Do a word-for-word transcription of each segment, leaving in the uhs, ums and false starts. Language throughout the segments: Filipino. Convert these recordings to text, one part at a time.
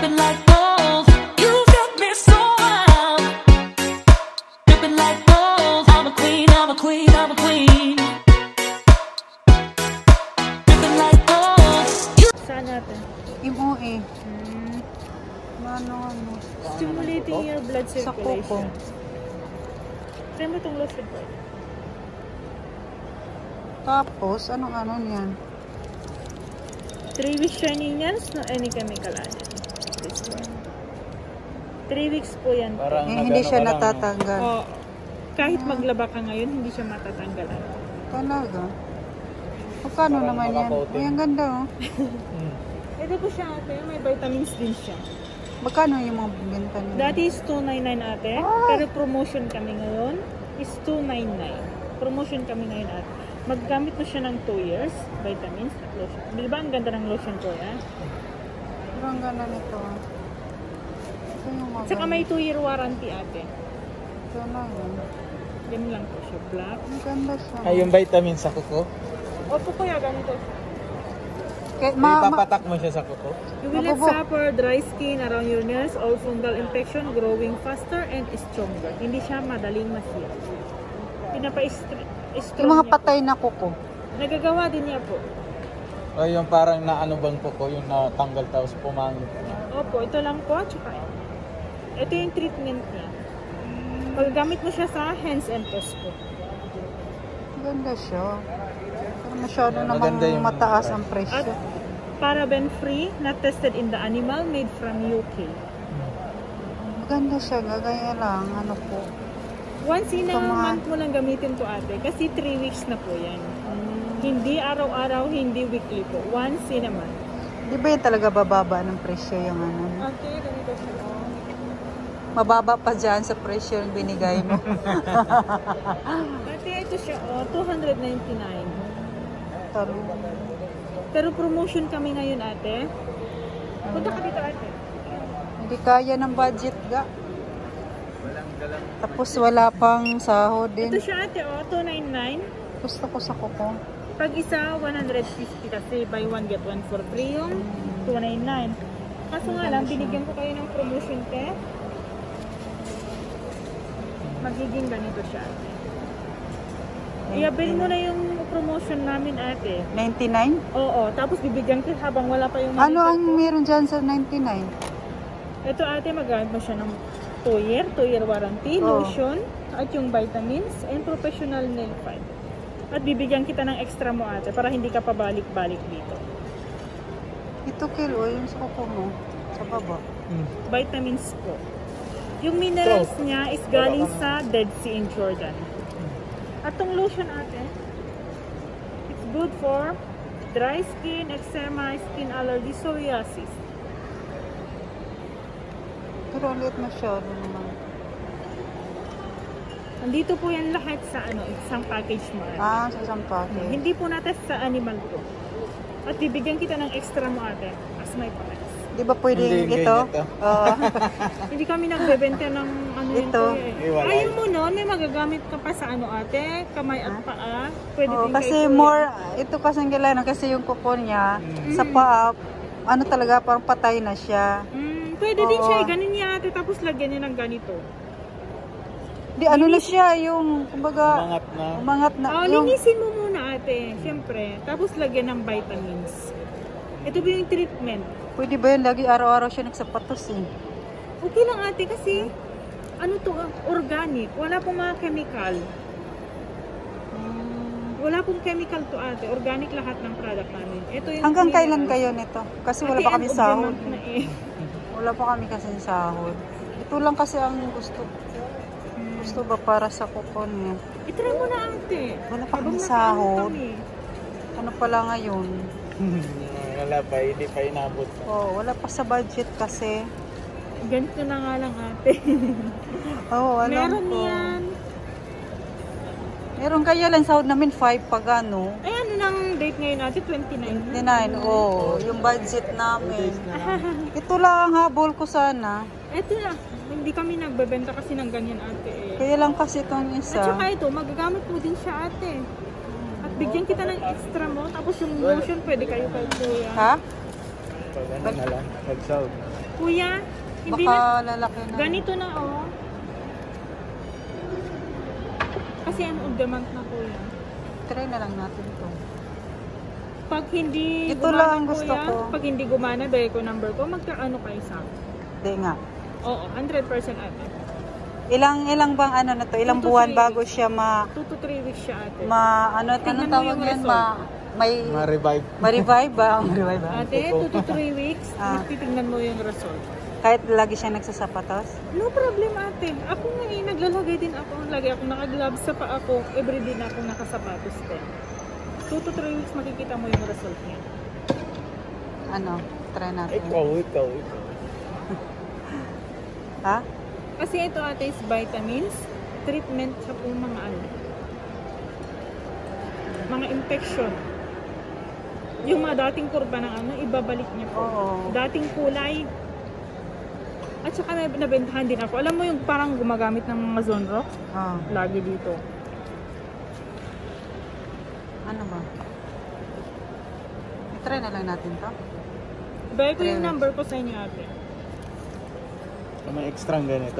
Dripping like gold, you got me so wild. Dripping like gold, I'm a queen, I'm a queen, I'm a queen. Dripping like gold. You Saan natin? Imo eh. Hmm. Ano, ano. Stimulating your blood Sa circulation. kuko. Try mo itong lotion ko. Tapos, anong ano niyan? three weeks shining nails, no any chemical added. This one. three weeks po yan. Parang Eh, hindi siya nagano ka lang, natatanggal. O, kahit maglaba ka ngayon, hindi siya matatanggalan. Talaga? Magkano Parang naman yan? makakoating. Ay, ang ganda oh. Ito po siya ate, may vitamins din siya. Magkano yung mga benta niya? Dati is two ninety-nine ate, pero promotion kami ngayon is two ninety-nine. Promotion kami ngayon ate. Maggamit mo siya ng two years, vitamins at lotion. Di ba ang ganda ng lotion ko yan? Pero ang ganda nito. Ito yung mga Saka may two year warranty ate. Ito na yun. Yan lang po siya, black. Ang ganda siya. Ay, yung vitamin sa kuko? Opo kuya, ganito. Kaya, May ma, ma, papatak mo siya sa kuko? You will not Mabubo. suffer dry skin around your nails or fungal infection growing faster and stronger. Hindi siya madaling masira. Pinapa-strong yung mga niya patay na kuko. po. Nagagawa din niya po. O yung parang naano bang kuko, yung natanggal tapos pumangit na. Opo, ito lang po. Tsaka ito yung treatment niya. Paggamit mo siya sa hands and toes po. Ang ganda siya. Pero masyado Maganda namang yung mataas ang At presyo. paraben free, not tested in the animal, made from U K. Maganda siya. Gagaya lang. Ano po. Once in a Ito mga- month mo lang gamitin to ate. Kasi three weeks na po yan. Hindi araw-araw, hindi weekly po. Once in a month. Di ba yan talaga bababa ng presyo yung ano? Okay, ganito siya. Mababa pa dyan sa presyo yung binigay mo. Ate, ito siya, oh, two ninety-nine. Taro. Pero promotion kami ngayon, ate. Punta ka dito, ate. Hindi kaya ng budget ga. Tapos wala pang sahod din. Ito siya, ate, oh, two ninety-nine. Gusto ko sa kuko. Pag isa, one fifty kasi buy one get one for free yung two ninety-nine. Kaso nga lang, binigyan ko kayo ng promotion, te. Magiging ganito siya, ate. I-avail mo na yung promotion namin, ate. ninety-nine? Oo, tapos bibigyan ko habang wala pa yung Ano monitor ang ko. meron dyan sa ninety-nine? Ito, ate, magamit mo siya ng two year, two year warranty, Oo. lotion, at yung vitamins, and professional nail file. At bibigyan kita ng extra mo, ate, para hindi ka pabalik-balik dito. Ito kilo, yung sa kuko mo. Sa baba. Hmm. Vitamins po. Yung minerals niya is galing sa Dead Sea in Jordan. At tong lotion, ate, it's good for dry skin, eczema, skin allergy, psoriasis. Pero ulit masyado naman. Nandito po yan lahat sa ano, isang package mo, ate. Ah, sa isang package. Hindi po natin sa animal po. At bibigyan kita ng extra mo, ate, as my price. Di ba pwedeng Hindi, ito? ganyan to. Oo. Hindi kami nagbebenta ng ano yun Ito. po eh. Iwalay. Ayaw mo nun, may magagamit ka pa sa ano, ate, kamay at paa. Pwede Oo, din kasi kay kuya. more, ito kasi ang kailangan kasi yung kuko niya, sa paa, ano talaga, parang patay na siya. Mm, pwede din Oo. siya, eh, ganun niya, ate, tapos lagyan niya ng ganito. Di, ano na siya, yung, kumbaga, Umangat na. umangat na, Oh, yung, linisin mo muna, ate, syempre. Tapos lagyan ng vitamins. Ito po yung treatment. pwede ba yun, lagi araw-araw siya nagsapatos eh. Okay lang, ate, kasi ano to, ah, organic. Wala pong mga chemical. Wala pong chemical to, ate. Organic lahat ng product namin. Ito yung Hanggang kailan minerals. kayo nito? Kasi wala Ate, pa kami end of the sahod. month na eh. Wala pa kami kasi sahod. Ito lang kasi ang gusto. Gusto ba para sa kuko niya? Itry mo na, ate. Wala pa Habang kami nakaano sahod. kami. Ano pala ngayon? Wala pa, hindi pa inabot. Oh, wala pa sa budget kasi. Ganito na nga lang, ate. Oo, oh, alam Meron ko. yan. Meron kaya lang sahod namin five pag ano. Ay, ano nang date ngayon, ate? twenty-nine. twenty-nine, oh, yung budget namin. Ito lang ang habol ko sana. Ito na. Hindi kami nagbebenta kasi ng ganyan, ate. Eh. Kaya lang kasi itong At isa. saka ito, magagamit mo din siya, ate. At bigyan kita ng extra mo. Tapos yung lotion, pwede kayo kay kuya. Ha? Pag ano na lang, pag-sound. Kuya, hindi Baka na. lalaki na. Ganito na, oh. Kasi ano, on demand na, kuya. Try na lang natin to. Pag hindi Ito gumana, lang ang gusto kuya, ko. pag hindi gumana, dahil ko number ko, magkaano kayo sa akin? Hindi nga. Oo, one hundred percent ate. Ilang ilang bang ano na to? Ilang Two to buwan three bago siya ma two to three weeks siya ate. ma ano Tingnan anong mo tawag yung yan? result. Ma may Ma-revive. ma-revive ba? Ma-revive ba? Ate, two to three weeks, Ah. titignan mo yung result. Kahit lagi siya nagsasapatos? No problem ate. Ako nga eh, naglalagay din ako. Lagi ako naka-gloves sa paa ko. Everyday na ako nakasapatos din. two to three weeks makikita mo yung result niya. Ano? Try natin. Ikaw, ikaw, ikaw. Ha? Kasi ito ate is vitamins, treatment sa po mga ano. Mga infection. Yung mga dating kurba ng ano, ibabalik niya po. Oo. Dating kulay. At saka nab- nabentahan din ako. Alam mo yung parang gumagamit ng mga Zonrox? Oh. Lagi dito. Ano ba? I-try na lang natin to. Baya ko yung Three number ko sa inyo ate. May extra ganito.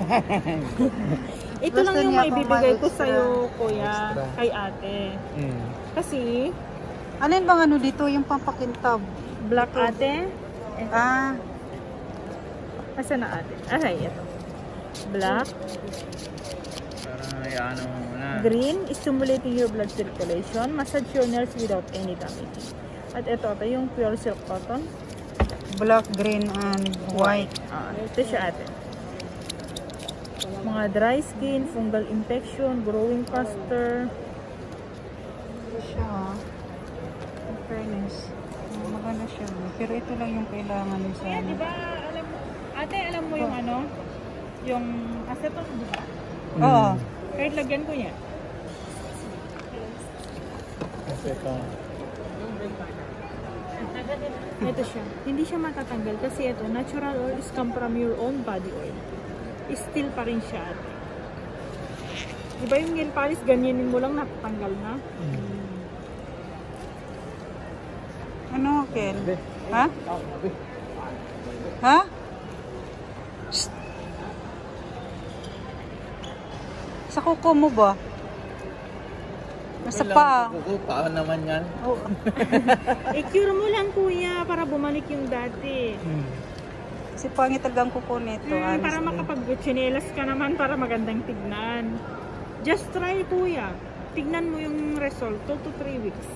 Ito Gusto lang yung niya may pang bibigay ko ma-extra. sa'yo, kuya, Extra. kay ate. Mm. Kasi, Alin bang ano dito? Yung pampakintab? black ate. Eh, Ah, asa na ate? Aray, ito. Black. Parang ano mo muna. Green, stimulating your blood circulation. Massage your nerves without any damage. At ito, ito yung pure silk cotton. black, green, and white. Ah, ito siya ate. Mga dry skin, fungal infection, growing faster. Ito siya ha. In fairness. ah, Maganda siya. Pero ito lang yung kailangan sa Kaya, ano. di ba, alam mo, ate, alam mo yung ano? Yung acetone, di ba? Oo. Kahit lagyan ko niya. Kasi ito. Ito siya. Hindi siya matatanggal kasi ito, natural oil is come from your own body oil. Still pa rin siya. ate. Di ba yung nail polish, ganyanin mo lang, natatanggal na? Ano, Ken? Be. Ha? Ah, be. Ha? Shh. Sa kuko mo ba? Nasa pa. Kuko, paa naman yan. Oh. I-cure mo lang kuya para bumalik yung dati. Mm. Kasi pangit talagang kuko nito. Hmm, para honestly. makapag-chinelas ka naman para magandang tignan. Just try kuya. Tignan mo yung result. two to three weeks.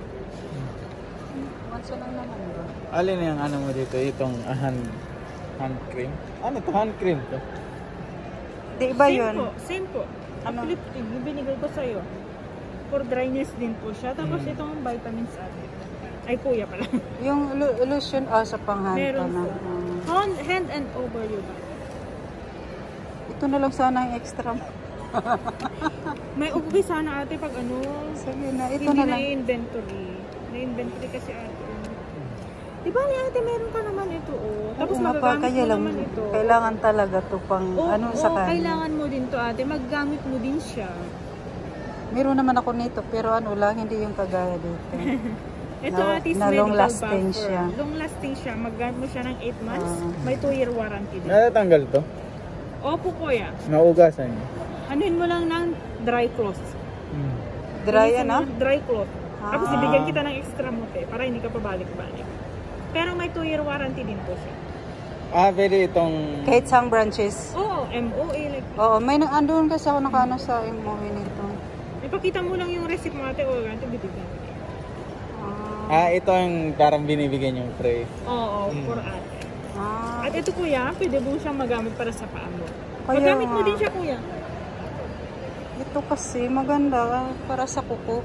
Once lang naman ba? Alin yung ano mo dito? Itong ah, hand, hand cream? Ano to? Hand cream to? Di ba Same yun? po. Same po. Ano? Uplifting. Yung binigay ko sa'yo. For dryness din po siya. Tapos Hmm. itong vitamins ate. Ay kuya pala. Yung lo- lotion, ah, sa panghand Meron pa na. po. Ah. Hand, hand and over your back. Ito na lang sana yung extra. May ubi sana ate pag ano. Sabi na, ito hindi na lang. na-inventory. Na-inventory kasi ate. Diba ni ate meron ka naman ito oh. Tapos Oo nga pa, magagamit kaya mo lang, naman ito. kailangan talaga to pang Oo, ano oo, sa kanya. kailangan mo din to ate. Maggamit mo din siya. Meron naman ako nito, pero ano lang, hindi yung kagaya dito. Ito Na- ate is na long medical lasting buffer. siya. Long lasting siya. Maggamit mo siya ng eight months. Ah. May two year warranty din. Natatanggal to? Opo kuya. Naugasan niyo? Anuhin mo lang ng dry cloth. Mm. Dry Linisin yan ah? mo, Dry cloth. Ah. Tapos ibigyan kita ng extra mote para hindi ka pabalik-balik. Pero may two year warranty din po siya. Ah, pwede itong... Kahit sang branches. Oo, M O A like. Oo, may na- andun kasi ako nakaano sa M O E nito. Ipakita mo lang yung receipt mo ate o ganito bibigyan. Ah, Ah, ito yung parang binibigyan yung tray. Oo, Mm. for ate. ah, At ito kuya, pwede mo siyang magamit para sa paa mo. Kaya Magamit mo nga. din siya kuya. ito kasi maganda ah, para sa kuko.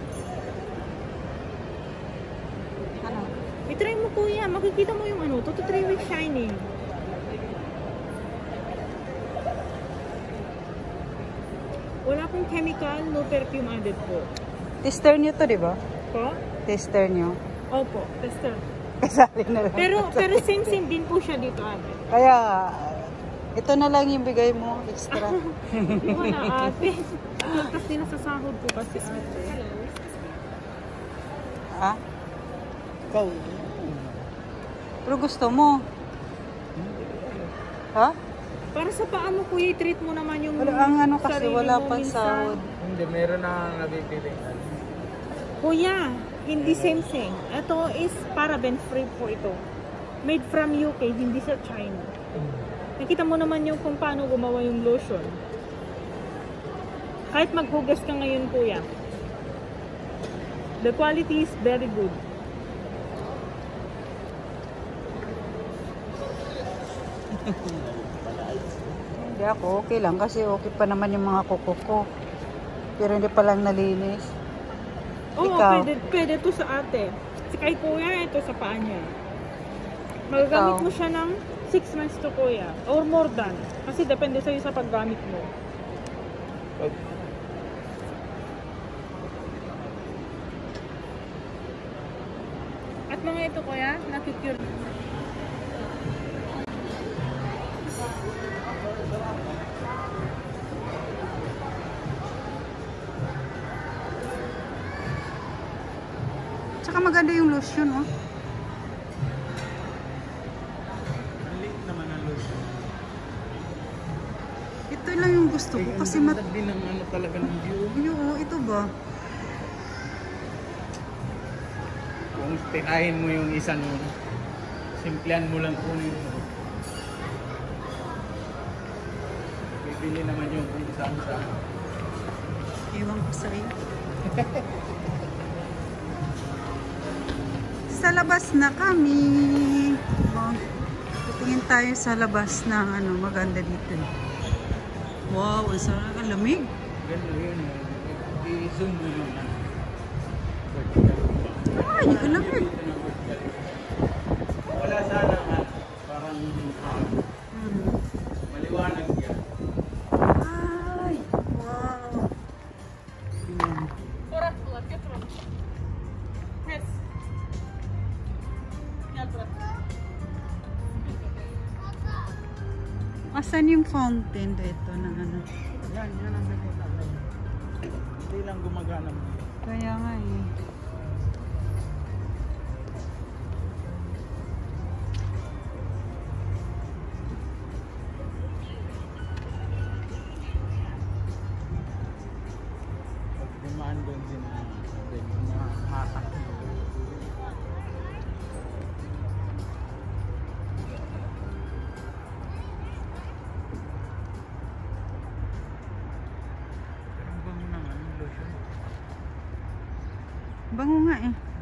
Ano? I-try mo kuya, makikita mo yung ano, two to three weeks shining. Wala pong chemical, no perfume added po. Tester nyo to, di ba? Po? Tester nyo. Opo, tester. Kasali na lang. Pero pero same same din po siya dito ate. Kaya, ito na lang yung bigay mo, extra. Wala ate. Tapos nila sa sahod ko kasi ate. ah? Ikaw. Pero gusto mo. Ha? Para sa paa mo, kuya, i-treat mo naman yung Wala, ang ano kasi, sarili wala mo pang minsan. sahod. Hindi, meron na nabibili. Kuya, hindi same thing. Ito is paraben free po ito. Made from U K, hindi sa China. Nakita mo naman yung kung paano gumawa yung lotion. Kahit maghugas ka ngayon, kuya, the quality is very good. Hindi ako, okay lang kasi okay pa naman yung mga kuko ko. Pero hindi pa lang nalinis. Oo, Ikaw? pwede, pwede to sa ate. Si kay kuya, ito sa paa niya. Magagamit Ikaw? mo siya ng six months to kuya. Or more than. Kasi depende sa'yo sa paggamit mo. At mga ito kuya, nakikure. Tsaka maganda yung lotion, oh. Maliit naman ang lotion. Ito lang yung gusto ko kasi mat... din ang ano talaga ng view. Oo, ito ba? Kung tirahin mo yung isa nun, simplihan mo lang kunin mo. Bibili naman yung kung saan sa. Iwan ko sa'yo. Sa labas na kami. Oh, titingin tayo sa labas na ano, maganda dito. Wow, ang sarap, ang lamig. Ganun yun. I-zoom mo yung ano. Ay, ang lamig. Wala sana nga. Parang uh, Hmm. maliwanag yan. Ay, wow. Ayan. Asan yung fountain dito na ano? Yan, yan ang nakita ko. Hindi lang gumagana. Kaya nga eh. Pag dumaan doon din na mga hatak. Pero ang bango naman yung lotion. Bango nga eh.